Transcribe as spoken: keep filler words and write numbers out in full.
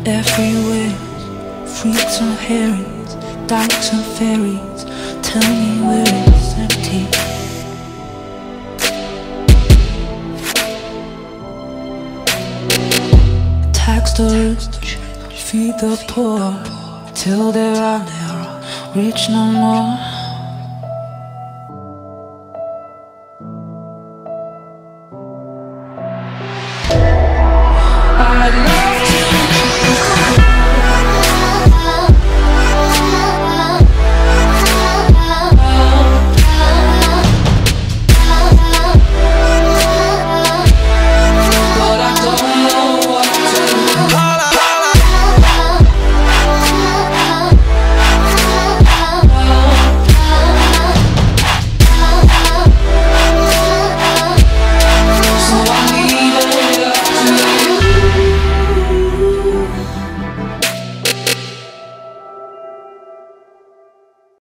everywhere. Freaks and herrings, dykes and fairies, tell me where it's empty. Tax the rich, feed the poor, till there are no rich no more.